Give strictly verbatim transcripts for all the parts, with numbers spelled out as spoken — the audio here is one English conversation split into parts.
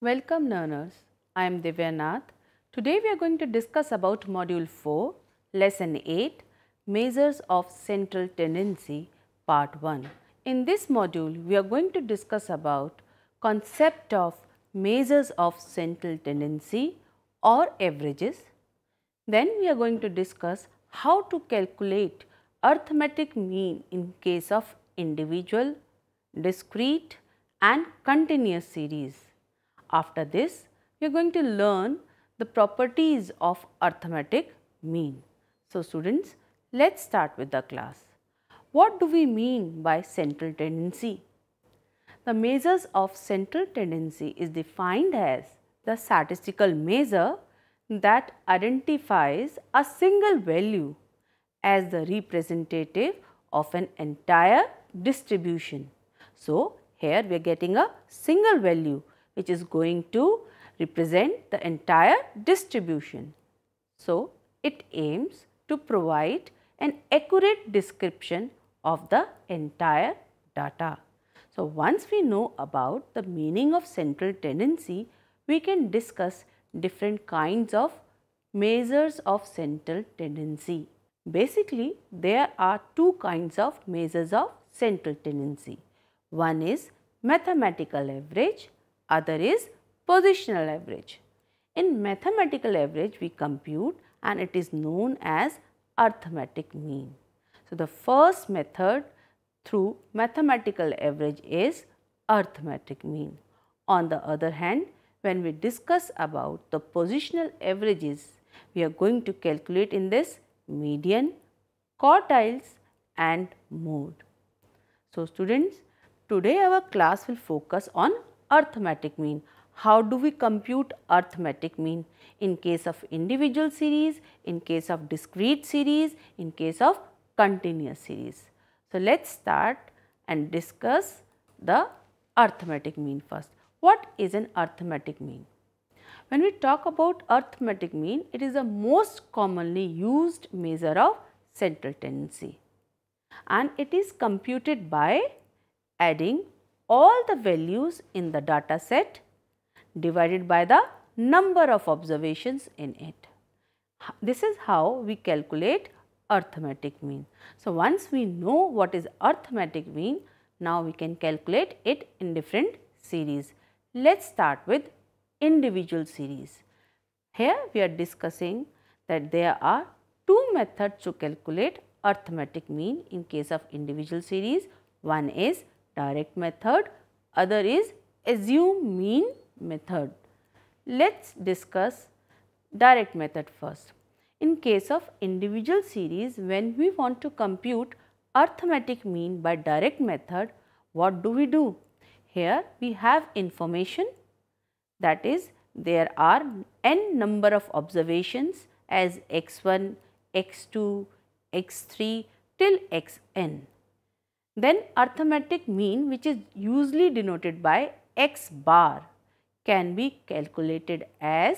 Welcome learners, I am Divya Nath. Today we are going to discuss about Module four, Lesson eight, Measures of Central Tendency, Part one. In this module, we are going to discuss about concept of measures of central tendency or averages. Then we are going to discuss how to calculate arithmetic mean in case of individual, discrete and continuous series. After this, we are going to learn the properties of arithmetic mean. So, students, let's start with the class. What do we mean by central tendency? The measures of central tendency is defined as the statistical measure that identifies a single value as the representative of an entire distribution. So, here we are getting a single value which is going to represent the entire distribution. So, it aims to provide an accurate description of the entire data. So, once we know about the meaning of central tendency, we can discuss different kinds of measures of central tendency. Basically, there are two kinds of measures of central tendency. One is mathematical average, other is positional average. In mathematical average, we compute and it is known as arithmetic mean. So, the first method through mathematical average is arithmetic mean. On the other hand, when we discuss about the positional averages, we are going to calculate in this median, quartiles and mode. So, students, today our class will focus on arithmetic mean. How do we compute arithmetic mean in case of individual series, in case of discrete series, in case of continuous series. So, let us start and discuss the arithmetic mean first. What is an arithmetic mean? When we talk about arithmetic mean, it is the most commonly used measure of central tendency and it is computed by adding all the values in the data set divided by the number of observations in it. This is how we calculate arithmetic mean. So, once we know what is arithmetic mean, now we can calculate it in different series. Let us start with individual series. Here we are discussing that there are two methods to calculate arithmetic mean in case of individual series. One is direct method, other is assume mean method. Let us discuss direct method first. In case of individual series, when we want to compute arithmetic mean by direct method, what do we do? Here we have information, that is there are n number of observations as x one, x two, x three till xn. Then arithmetic mean, which is usually denoted by x bar, can be calculated as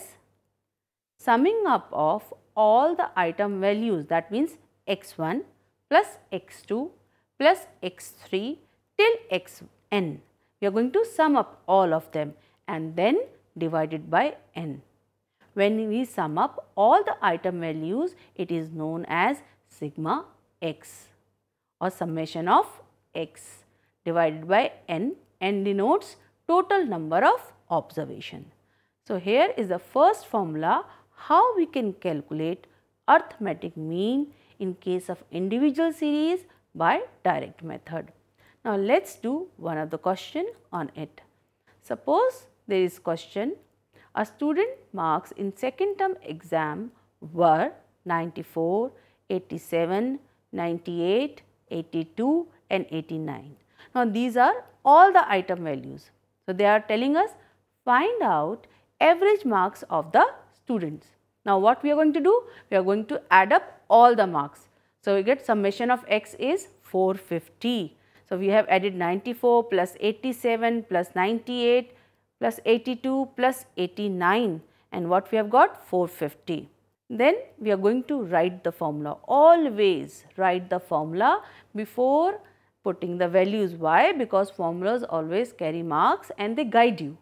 summing up of all the item values, that means x one plus x two plus x three till xn. We are going to sum up all of them and then divided by n. When we sum up all the item values, it is known as sigma x or summation of x divided by n. N denotes total number of observation. So, here is the first formula how we can calculate arithmetic mean in case of individual series by direct method. Now, let us do one of the question on it. Suppose there is question, a student marks in second term exam were ninety-four, eighty-seven, ninety-eight, eighty-two and eighty-nine. Now, these are all the item values. So, they are telling us find out average marks of the students. Now, what we are going to do? We are going to add up all the marks. So, we get summation of x is four hundred fifty. So, we have added ninety-four plus eighty-seven plus ninety-eight plus eighty-two plus eighty-nine and what we have got? four hundred fifty. Then we are going to write the formula. Always write the formula before putting the values. Why? Because formulas always carry marks and they guide you.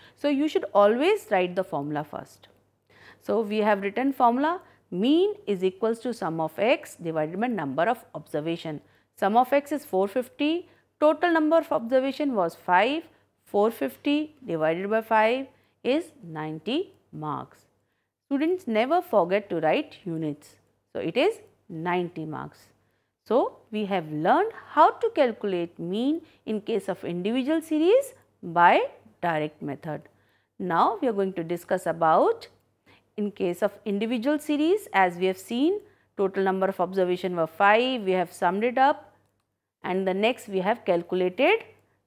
So, you should always write the formula first. So, we have written formula mean is equals to sum of x divided by number of observation. Sum of x is four hundred fifty, total number of observation was five, four hundred fifty divided by five is ninety marks. Students never forget to write units. So, it is ninety marks. So, we have learned how to calculate mean in case of individual series by direct method. Now, we are going to discuss about in case of individual series. As we have seen, total number of observation were five, we have summed it up, and the next we have calculated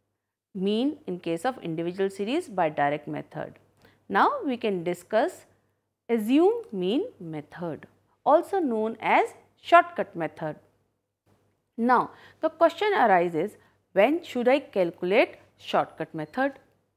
mean in case of individual series by direct method. Now, we can discuss assume mean method, also known as shortcut method. Now, the question arises, when should I calculate shortcut method?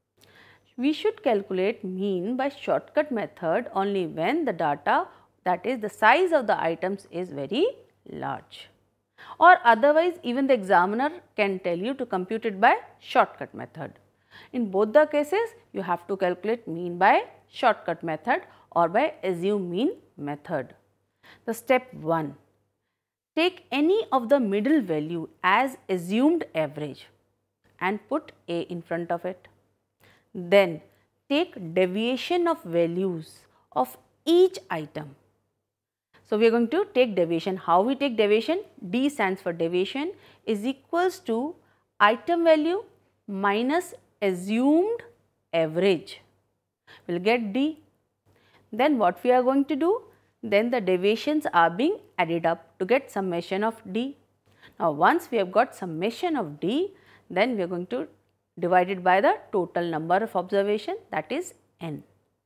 We should calculate mean by shortcut method only when the data, that is the size of the items, is very large, or otherwise even the examiner can tell you to compute it by shortcut method. In both the cases, you have to calculate mean by shortcut method or by assume mean method. The step one, take any of the middle value as assumed average and put a in front of it. Then take deviation of values of each item. So, we are going to take deviation. How we take deviation? D stands for deviation is equals to item value minus assumed average. We will get D. Then what we are going to do? Then the deviations are being added up to get summation of D. Now, once we have got summation of D, then we are going to divide it by the total number of observation, that is n.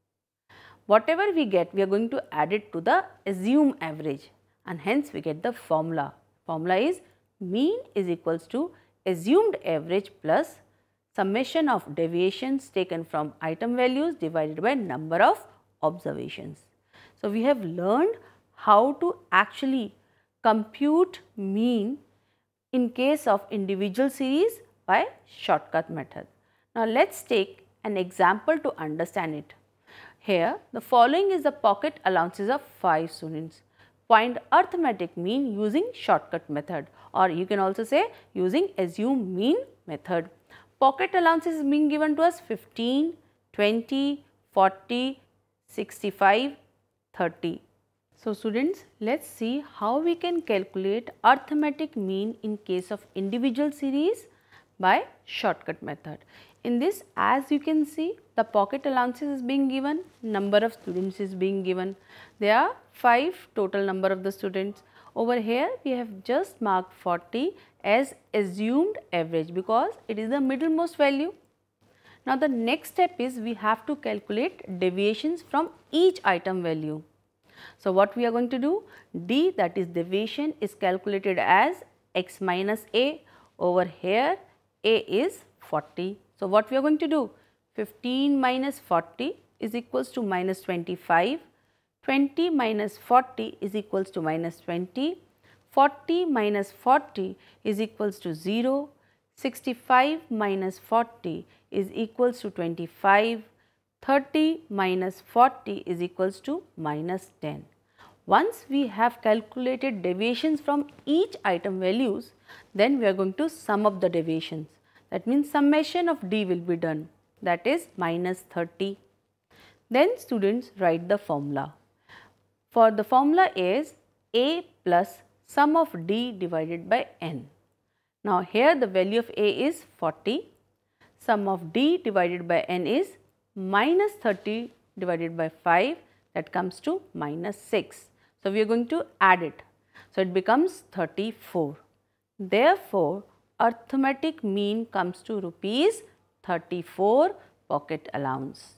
Whatever we get, we are going to add it to the assume average, and hence we get the formula. Formula is mean is equals to assumed average plus summation of deviations taken from item values divided by number of observations. So, we have learned how to actually compute mean in case of individual series by shortcut method. Now, let us take an example to understand it. Here, the following is the pocket allowances of five students. Find arithmetic mean using shortcut method, or you can also say using assume mean method. Pocket allowances is being given to us fifteen, twenty, forty, sixty-five, thirty. So, students, let us see how we can calculate arithmetic mean in case of individual series by shortcut method. In this, as you can see, the pocket allowances is being given, number of students is being given. There are five total number of the students. Over here, we have just marked forty as assumed average because it is the middlemost value. Now, the next step is we have to calculate deviations from each item value. So, what we are going to do? D, that is deviation, is calculated as x minus a. Over here, a is forty. So, what we are going to do? fifteen minus forty is equals to minus twenty-five, twenty minus forty is equals to minus twenty, forty minus forty is equals to zero, sixty-five minus forty is equals to twenty-five, thirty minus forty is equals to minus ten. Once we have calculated deviations from each item values, then we are going to sum up the deviations. That means summation of D will be done, that is minus thirty. Then students write the formula. For the formula is A plus sum of D divided by N. Now, here the value of A is forty, sum of D divided by N is minus thirty divided by five, that comes to minus six. So, we are going to add it. So, it becomes thirty-four. Therefore, arithmetic mean comes to rupees thirty-four pocket allowance.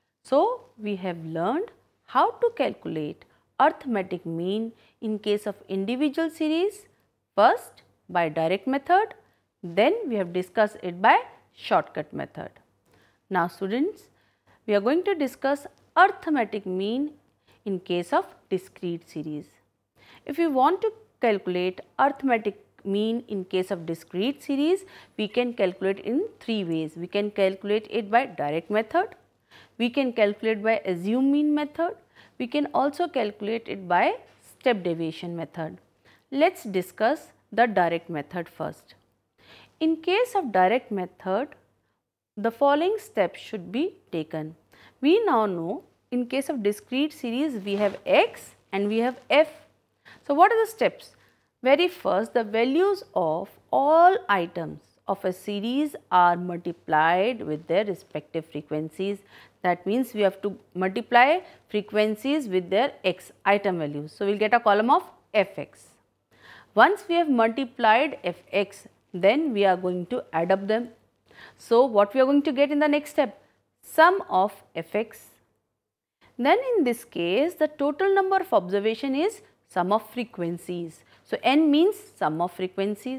So, we have learned how to calculate arithmetic mean in case of individual series, first by direct method, then we have discussed it by shortcut method. Now, students, we are going to discuss arithmetic mean in case of discrete series. If you want to calculate arithmetic mean in case of discrete series, we can calculate in three ways. We can calculate it by direct method, We can calculate by assume mean method. We can also calculate it by step deviation method. Let's discuss the direct method first. In case of direct method, the following steps should be taken. We now know in case of discrete series we have x and we have f. So, what are the steps? Very first, the values of all items of a series are multiplied with their respective frequencies. That means we have to multiply frequencies with their x item values. So, we will get a column of fx. Once we have multiplied fx, then we are going to add up them. So, what we are going to get in the next step? Sum of fx. Then in this case, the total number of observation is sum of frequencies. So, n means sum of frequencies.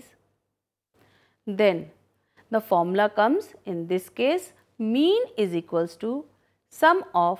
Then the formula comes, in this case, mean is equals to sum of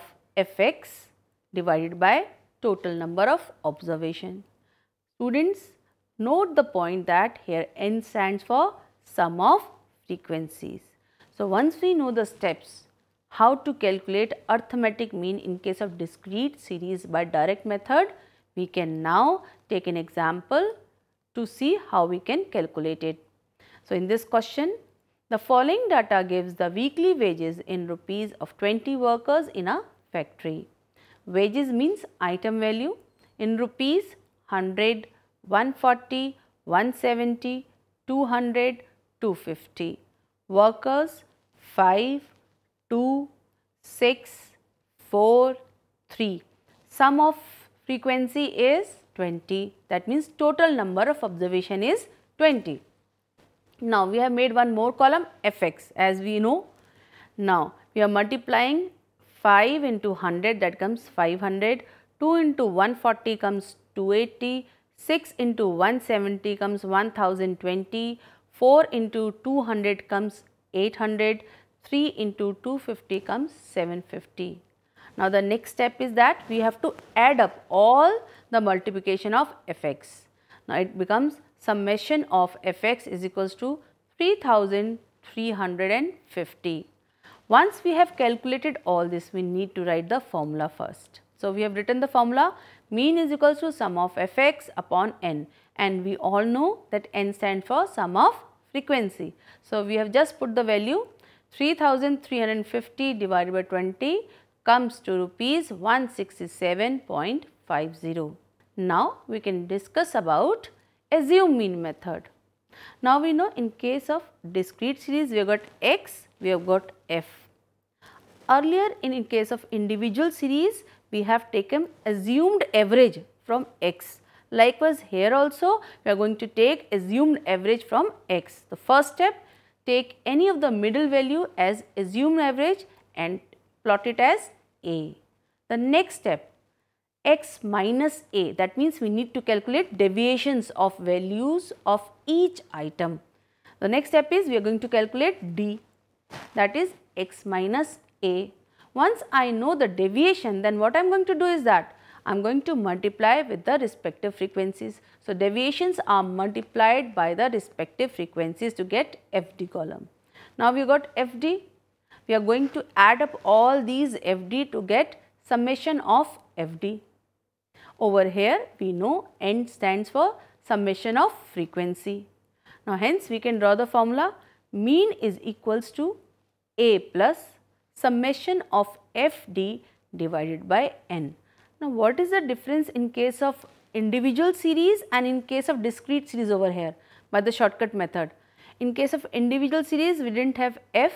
fx divided by total number of observation. Students, note the point that here n stands for sum of frequencies. So, once we know the steps how to calculate arithmetic mean in case of discrete series by direct method, we can now take an example to see how we can calculate it. So, in this question, the following data gives the weekly wages in rupees of twenty workers in a factory. Wages means item value in rupees one hundred, one forty, one seventy, two hundred, two fifty. Workers five, two, six, four, three. Sum of frequency is twenty. That means total number of observation is twenty. Now, we have made one more column fx as we know. Now, we are multiplying five into one hundred, that comes five hundred, two into one forty comes two eighty, six into one seventy comes one thousand twenty, four into two hundred comes eight hundred, three into two fifty comes seven fifty. Now, the next step is that we have to add up all the multiplication of fx. Now, it becomes summation of fx is equals to three thousand three hundred fifty. Once we have calculated all this, we need to write the formula first. So, we have written the formula, mean is equals to sum of fx upon n, and we all know that n stands for sum of frequency. So, we have just put the value three thousand three hundred fifty divided by twenty comes to rupees one hundred sixty-seven point five zero. Now, we can discuss about assume mean method. Now, we know in case of discrete series we have got x, we have got f. Earlier in, in case of individual series we have taken assumed average from x. Likewise, here also we are going to take assumed average from x. The first step, take any of the middle value as assumed average and plot it as a. The next step, x minus a, that means we need to calculate deviations of values of each item. The next step is we are going to calculate d, that is x minus a. Once I know the deviation, then what I am going to do is that I am going to multiply with the respective frequencies. So, deviations are multiplied by the respective frequencies to get F D column. Now, we got F D, we are going to add up all these F D to get summation of F D. Over here we know N stands for summation of frequency. Now, hence we can draw the formula, mean is equals to A plus summation of F D divided by N. Now, what is the difference in case of individual series and in case of discrete series over here by the shortcut method? In case of individual series we did not have F,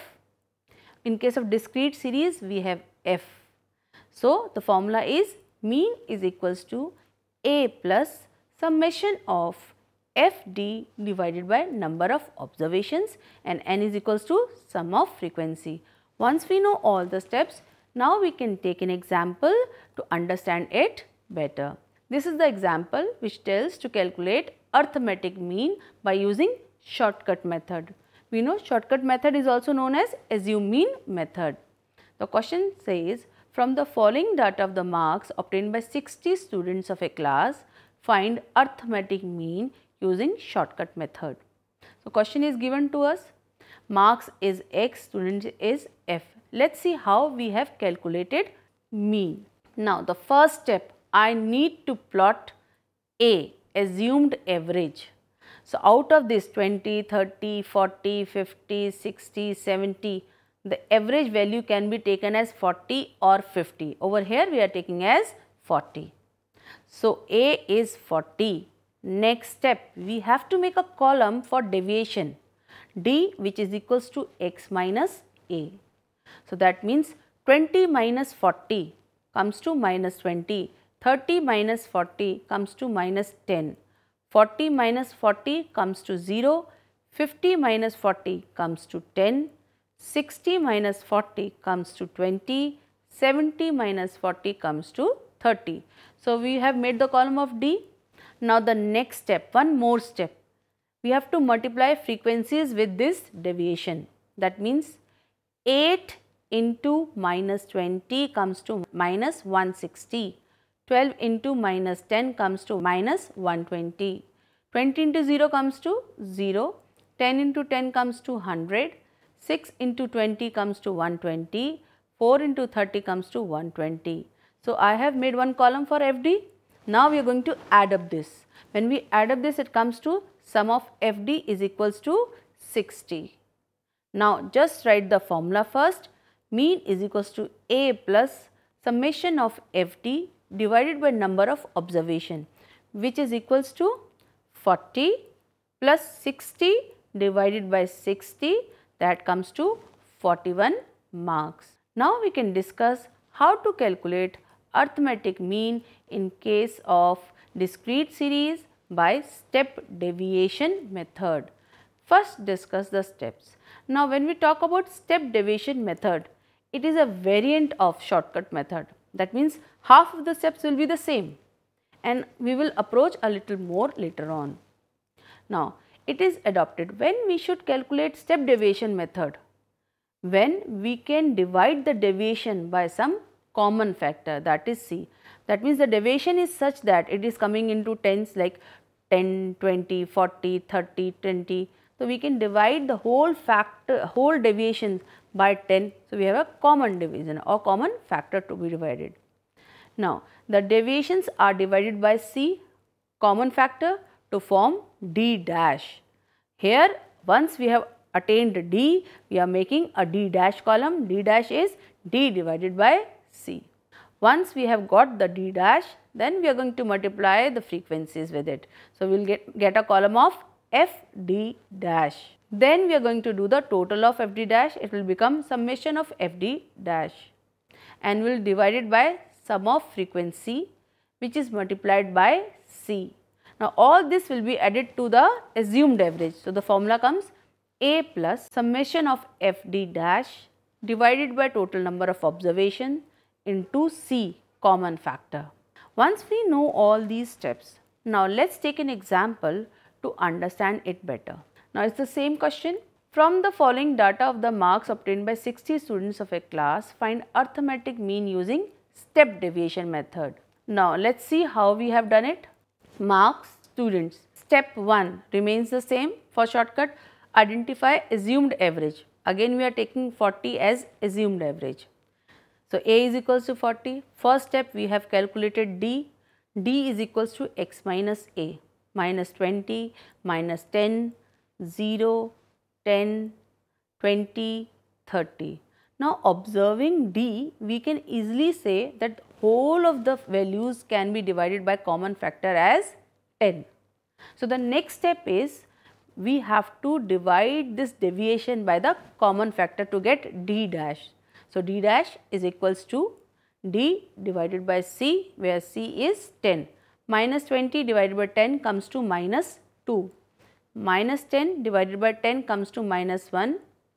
in case of discrete series we have F. So, the formula is mean is equals to A plus summation of F D divided by number of observations and N is equals to sum of frequency. Once we know all the steps, now we can take an example to understand it better. This is the example which tells to calculate arithmetic mean by using shortcut method. We know shortcut method is also known as assume mean method. The question says, from the following data of the marks obtained by sixty students of a class, find arithmetic mean using shortcut method. So, question is given to us, marks is x, student is f. Let's see how we have calculated mean. Now, the first step, I need to plot A, assumed average. So, out of this twenty, thirty, forty, fifty, sixty, seventy, the average value can be taken as forty or fifty. Over here we are taking as forty. So, A is forty. Next step, we have to make a column for deviation D, which is equals to x minus A. So, that means twenty minus forty comes to minus twenty, thirty minus forty comes to minus ten, forty minus forty comes to zero, fifty minus forty comes to ten, sixty minus forty comes to twenty, seventy minus forty comes to thirty. So, we have made the column of D. Now, the next step, one more step, we have to multiply frequencies with this deviation. That means eight into minus twenty comes to minus one hundred sixty, twelve into minus ten comes to minus one hundred twenty, twenty into zero comes to zero, ten into ten comes to one hundred, six into twenty comes to one hundred twenty, four into thirty comes to one hundred twenty. So, I have made one column for F D. Now, we are going to add up this. When we add up this, it comes to sum of F D is equals to sixty. Now, just write the formula first. Mean is equals to A plus summation of F D divided by number of observation, which is equals to forty plus sixty divided by sixty, that comes to forty-one marks. Now, we can discuss how to calculate arithmetic mean in case of discrete series by step deviation method. First, discuss the steps. Now, when we talk about step deviation method, it is a variant of shortcut method. That means half of the steps will be the same, and we will approach a little more later on. Now, it is adopted when we should calculate step deviation method, when we can divide the deviation by some common factor, that is C. That means the deviation is such that it is coming into tens like ten, twenty, forty, thirty, twenty. So, we can divide the whole factor, whole deviation by ten. So, we have a common division or common factor to be divided. Now, the deviations are divided by C, common factor, to form D dash. Here, once we have attained D, we are making a D dash column. D dash is D divided by C. Once we have got the D dash, then we are going to multiply the frequencies with it. So, we will get, get a column of F D dash. Then we are going to do the total of F D dash. It will become summation of F D dash, and we will divide it by sum of frequency, which is multiplied by C. Now, all this will be added to the assumed average. So, the formula comes A plus summation of F D dash divided by total number of observation into C, common factor. Once we know all these steps, now let us take an example to understand it better. Now, it is the same question. From the following data of the marks obtained by sixty students of a class, find arithmetic mean using step deviation method. Now, let us see how we have done it. Marks, students. Step one remains the same. For shortcut, identify assumed average. Again, we are taking forty as assumed average. So, A is equals to forty. First step, we have calculated D. D is equals to x minus A, minus twenty, minus ten, zero, ten, twenty, thirty. Now, observing D, we can easily say that whole of the values can be divided by common factor as ten. So, the next step is we have to divide this deviation by the common factor to get D dash. So, D dash is equals to D divided by C, where C is ten. Minus twenty divided by ten comes to minus two. Minus ten divided by ten comes to minus one.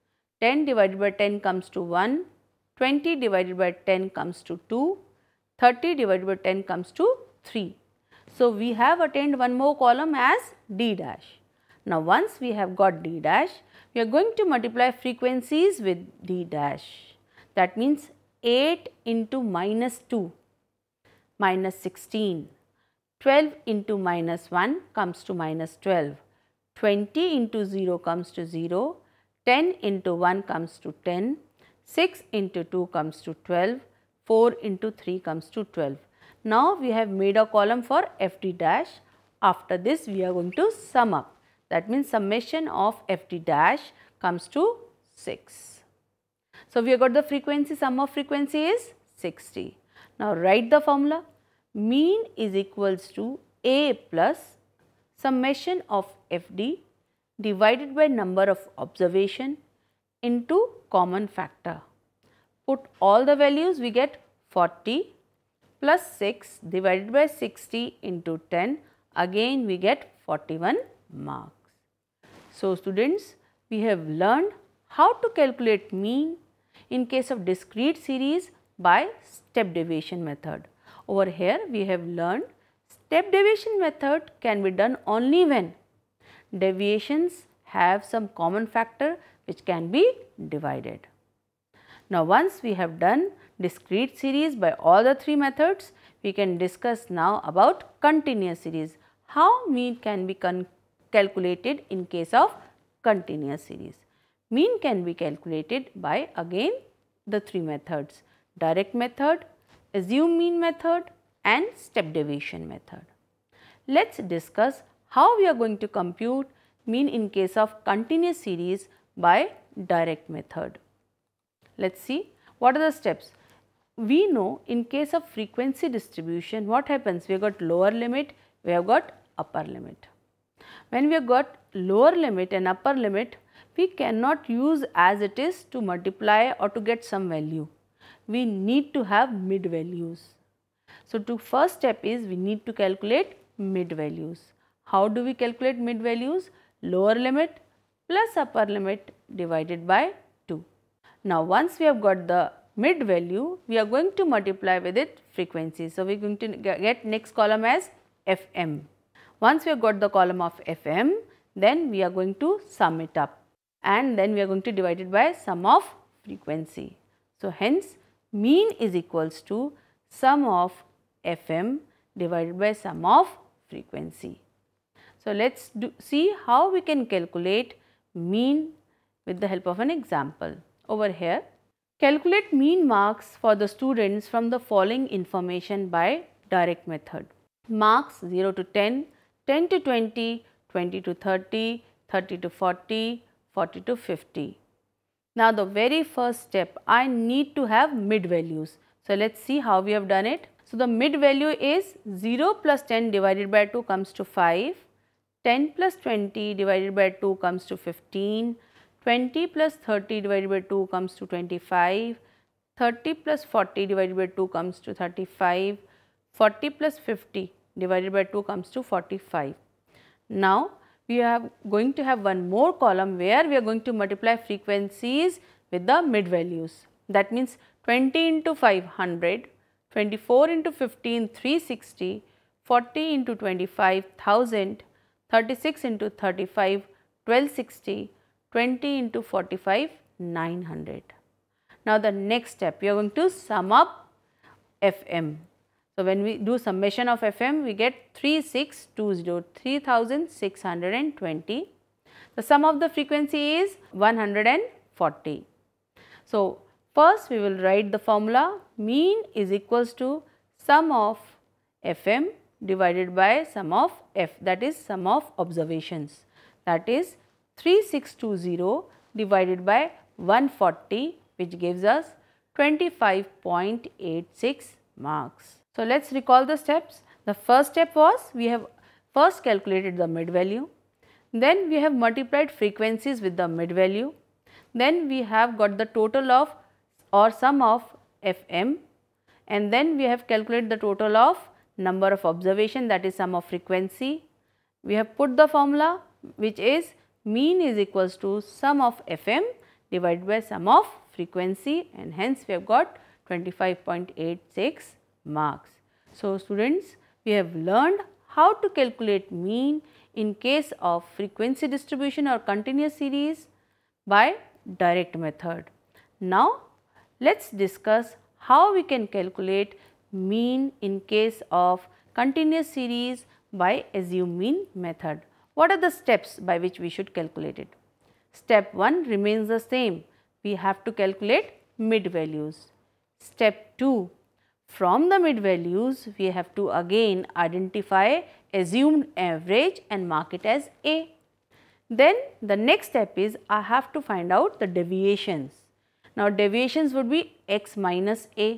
ten divided by ten comes to one. twenty divided by ten comes to two. thirty divided by ten comes to three. So, we have attained one more column as D dash. Now, once we have got D dash, we are going to multiply frequencies with D dash. That means eight into minus two, minus sixteen. twelve into minus one comes to minus twelve. twenty into zero comes to zero. ten into one comes to ten. six into two comes to twelve, four into three comes to twelve. Now we have made a column for F D dash. After this we are going to sum up. That means summation of F D dash comes to six. So we have got the frequency, sum of frequency is sixty. Now write the formula. Mean is equals to A plus summation of F D divided by number of observation into common factor. Put all the values, we get forty plus six divided by sixty into ten, again we get forty-one marks. So students, we have learned how to calculate mean in case of discrete series by step deviation method. Over here we have learned step deviation method can be done only when deviations have some common factor which can be divided. Now once we have done discrete series by all the three methods, we can discuss now about continuous series. How mean can be calculated in case of continuous series. Mean can be calculated by again the three methods: direct method, assume mean method and step deviation method. Let's discuss how we are going to compute mean in case of continuous series by direct method. Let's see what are the steps. We know in case of frequency distribution what happens, we have got lower limit, we have got upper limit. When we have got lower limit and upper limit, we cannot use as it is to multiply or to get some value. We need to have mid values. So to first step is we need to calculate mid values. How do we calculate mid values? Lower limit plus upper limit divided by two. Now once we have got the mid value, we are going to multiply with it frequency. So we are going to get next column as F M. Once we have got the column of F M, then we are going to sum it up and then we are going to divide it by sum of frequency. So hence mean is equals to sum of F M divided by sum of frequency. So let's do, see how we can calculate mean with the help of an example. Over here, calculate mean marks for the students from the following information by direct method. Marks zero to ten, ten to twenty, twenty to thirty, thirty to forty, forty to fifty. Now the very first step, I need to have mid values. So let's see how we have done it. So the mid value is zero plus ten divided by two comes to five, ten plus twenty divided by two comes to fifteen, twenty plus thirty divided by two comes to twenty-five, thirty plus forty divided by two comes to thirty-five, forty plus fifty divided by two comes to forty-five. Now we are going to have one more column where we are going to multiply frequencies with the mid values. That means twenty into five, one hundred, twenty-four into fifteen, three hundred sixty, forty into twenty-five, one thousand, thirty-six into thirty-five, twelve sixty, twenty into forty-five, nine hundred. Now the next step, we are going to sum up F M. So when we do summation of F M, we get three thousand six hundred twenty, three thousand six hundred twenty. The sum of the frequency is one hundred forty. So first we will write the formula. Mean is equals to sum of F M divided by sum of F, that is sum of observations, that is three thousand six hundred twenty divided by one hundred forty, which gives us twenty-five point eight six marks. So let's recall the steps. The first step was we have first calculated the mid value, then we have multiplied frequencies with the mid value, then we have got the total of or sum of F M, and then we have calculated the total of number of observation, that is sum of frequency. We have put the formula which is mean is equals to sum of F M divided by sum of frequency, and hence we have got twenty-five point eight six marks. So students, we have learned how to calculate mean in case of frequency distribution or continuous series by direct method. Now let's discuss how we can calculate mean in case of continuous series by assume mean method. What are the steps by which we should calculate it? Step one remains the same. We have to calculate mid values. Step two, from the mid values we have to again identify assumed average and mark it as A. Then the next step is I have to find out the deviations. Now deviations would be x minus A.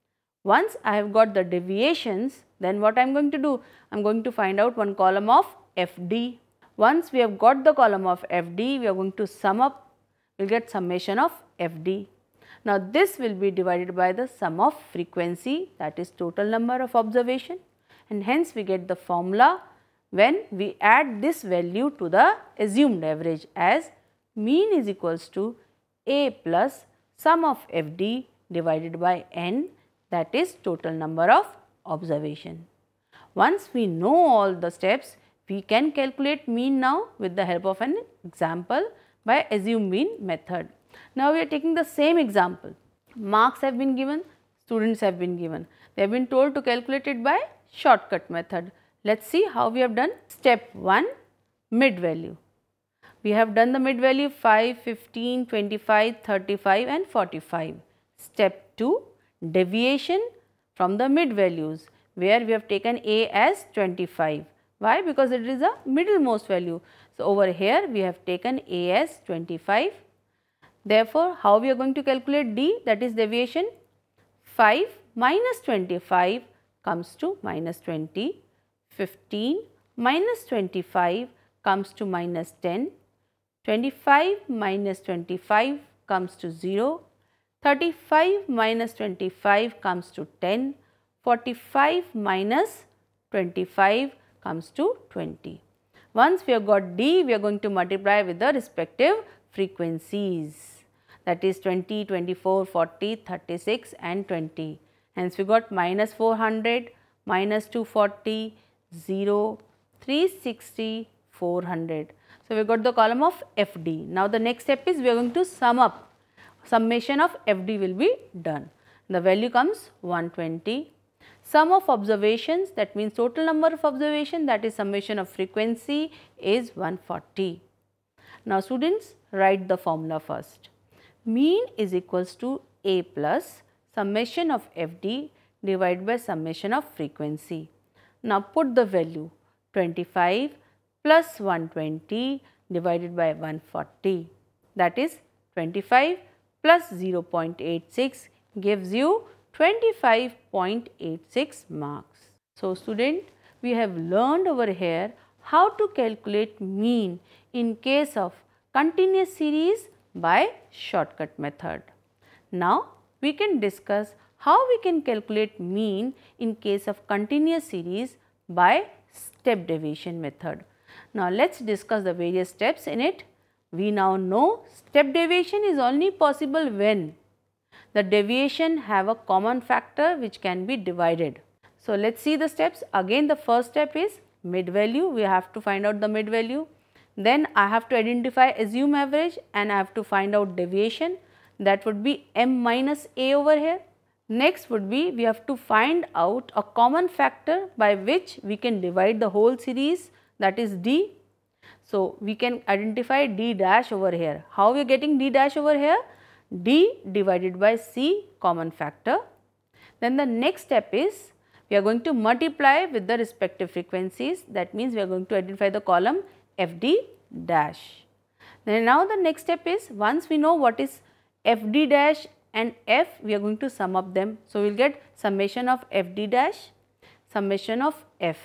Once I have got the deviations, then what I am going to do? I am going to find out one column of F D. Once we have got the column of F D, we are going to sum up, we will get summation of F D. Now this will be divided by the sum of frequency, that is total number of observation, and hence we get the formula when we add this value to the assumed average as mean is equals to A plus sum of F D divided by N, that is total number of observation. Once we know all the steps, we can calculate mean now with the help of an example by assume mean method. Now we are taking the same example. Marks have been given, students have been given. They have been told to calculate it by shortcut method. Let us see how we have done. Step one, mid value. We have done the mid value five, fifteen, twenty-five, thirty-five and forty-five. Step two, deviation from the mid values, where we have taken A as twenty-five. Why? Because it is a middlemost value. So over here we have taken A as twenty-five. Therefore, how we are going to calculate D, that is deviation? five minus twenty-five comes to minus twenty, fifteen minus twenty-five comes to minus ten, twenty-five minus twenty-five comes to zero, thirty-five minus twenty-five comes to ten, forty-five minus twenty-five comes to twenty. Once we have got D, we are going to multiply with the respective frequencies, that is twenty, twenty-four, forty, thirty-six and twenty. Hence we got minus four hundred, minus two forty, zero, three sixty, four hundred. So we got the column of F D. Now the next step is we are going to sum up. Summation of F D will be done. The value comes one hundred twenty. Sum of observations, that means total number of observation, that is summation of frequency, is one hundred forty. Now students, write the formula first. Mean is equals to A plus summation of F D divided by summation of frequency. Now put the value twenty-five plus one hundred twenty divided by one hundred forty, that is twenty-five plus zero point eight six gives you twenty-five point eight six marks. So student, we have learned over here how to calculate mean in case of continuous series by shortcut method. Now we can discuss how we can calculate mean in case of continuous series by step deviation method. Now let us discuss the various steps in it. We now know step deviation is only possible when the deviation have a common factor which can be divided. So let us see the steps. Again the first step is mid value, we have to find out the mid value. Then I have to identify assume average and I have to find out deviation, that would be m minus a over here. Next would be we have to find out a common factor by which we can divide the whole series, that is d. So we can identify d dash over here. How we are getting d dash over here? D divided by c common factor. Then the next step is we are going to multiply with the respective frequencies, that means we are going to identify the column F D dash. Then now the next step is once we know what is F D dash and F, we are going to sum up them. So we will get summation of F D dash, summation of F,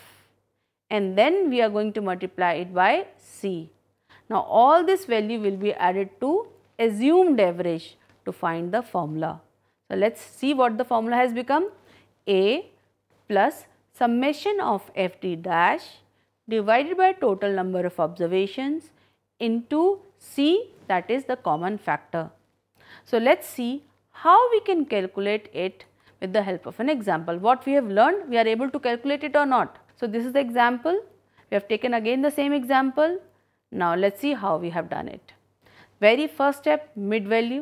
and then we are going to multiply it by C. Now all this value will be added to assumed average to find the formula. So let us see what the formula has become. A plus summation of F D dash divided by total number of observations into C, that is the common factor. So let us see how we can calculate it with the help of an example. What we have learned, we are able to calculate it or not. So this is the example. We have taken again the same example. Now let us see how we have done it. Very first step, mid value.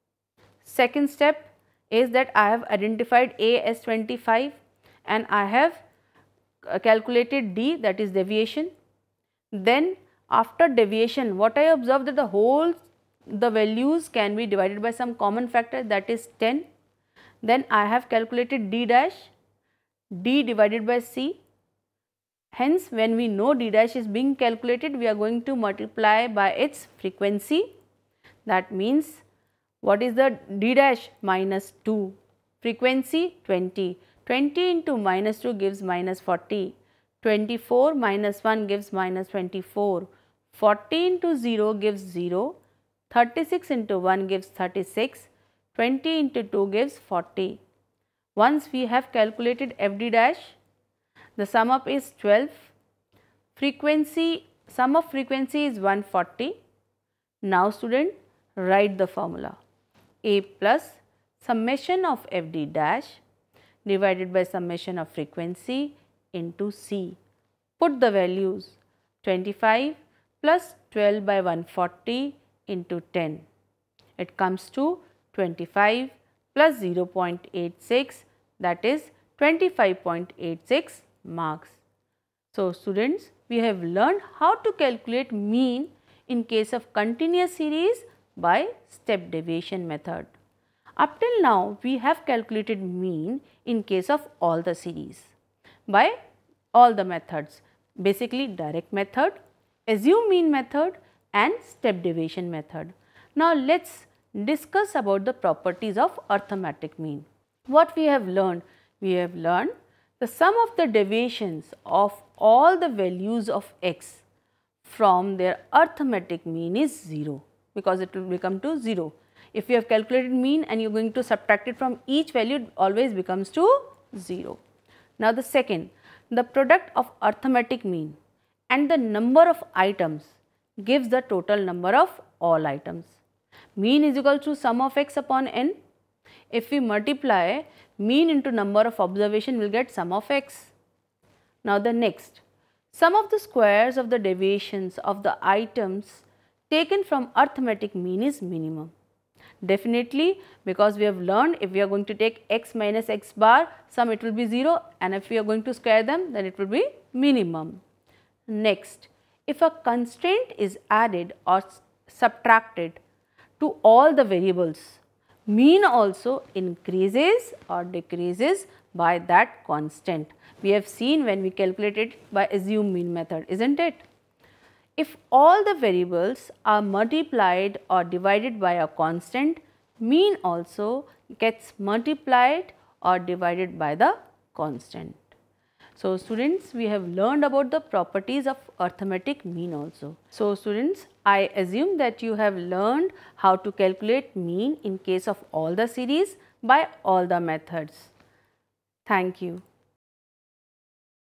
Second step is that I have identified A as twenty-five and I have calculated D, that is deviation. Then after deviation, what I observed that the whole the values can be divided by some common factor, that is ten. Then I have calculated d dash, d divided by c. Hence, when we know d dash is being calculated, we are going to multiply by its frequency. That means, what is the d dash? Minus two. Frequency twenty. twenty into minus two gives minus forty. twenty-four minus one gives minus twenty-four. forty into zero gives zero. thirty-six into one gives thirty-six. twenty into two gives forty. Once we have calculated f d dash, the sum up is twelve. Frequency, sum of frequency is one hundred forty. Now student, write the formula. A plus summation of f d dash divided by summation of frequency into c. Put the values. twenty-five plus twelve by one hundred forty into ten. It comes to twenty-five plus zero point eight six, that is twenty-five point eight six marks. So students, we have learned how to calculate mean in case of continuous series by step deviation method. Up till now, we have calculated mean in case of all the series by all the methods, basically direct method, assume mean method and step deviation method. Now let's discuss about the properties of arithmetic mean. What we have learned? We have learned the sum of the deviations of all the values of x from their arithmetic mean is zero, because it will become to zero. If you have calculated mean and you are going to subtract it from each value, it always becomes to zero. Now the second, the product of arithmetic mean and the number of items gives the total number of all items. Mean is equal to sum of x upon n. If we multiply mean into number of observation, we will get sum of x. Now the next, sum of the squares of the deviations of the items taken from arithmetic mean is minimum. Definitely, because we have learned if we are going to take x minus x bar, sum it will be zero, and if we are going to square them, then it will be minimum. Next, if a constraint is added or subtracted to all the variables, mean also increases or decreases by that constant. We have seen when we calculated by assume mean method, isn't it? If all the variables are multiplied or divided by a constant, mean also gets multiplied or divided by the constant. So students, we have learned about the properties of arithmetic mean also. So students, I assume that you have learned how to calculate mean in case of all the series by all the methods. Thank you.